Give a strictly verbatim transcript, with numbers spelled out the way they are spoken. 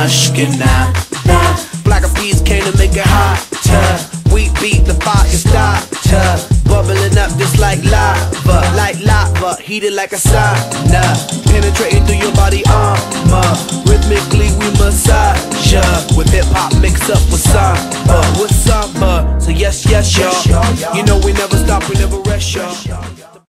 rush, get now. Black of peas came to make it hotter. We beat the fire starter, bubbling up just like lava, like lava, heated like a sauna, penetrating through your body armor. Rhythmically we massage ya, with hip hop mixed up with samba, with samba. So yes, yes, y'all. You know we never stop, we never rest, y'all.